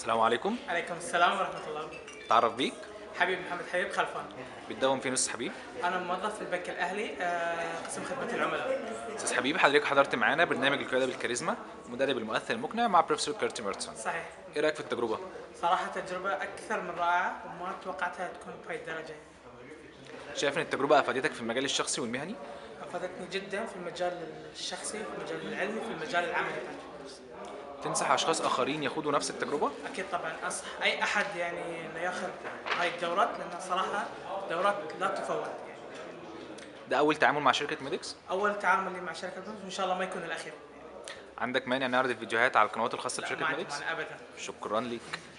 السلام عليكم. عليكم السلام ورحمة الله. تعرف بيك؟ حبيب محمد حبيب خلفان. بتداوم فين أستاذ حبيب؟ أنا موظف في البنك الأهلي، قسم خدمة العملاء. أستاذ حبيب، حضرتك حضرت معانا برنامج القيادة بالكاريزما، مدرب المؤثر المقنع مع بروفيسور كيرتي ميرتسون. صحيح. إيه رأيك في التجربة؟ صراحة تجربة أكثر من رائعة وما توقعتها تكون بهاي الدرجة. شايف إن التجربة أفادتك في المجال الشخصي والمهني؟ أفادتني جدا في المجال الشخصي، في المجال العلمي، في المجال العملي. تنصح أشخاص آخرين يخوضوا نفس التجربة؟ أكيد طبعا أنصح أي أحد يعني إنه ياخذ هاي الدورات، لأنها صراحة دورات لا تفوت. ده أول تعامل مع شركة ميديكس؟ أول تعامل لي مع شركة بنك، وإن شاء الله ما يكون الأخير. عندك مانع نعرض الفيديوهات على القنوات الخاصة لا، بشركة ما عندي ميديكس؟ مانع أبدا. شكرا ليك.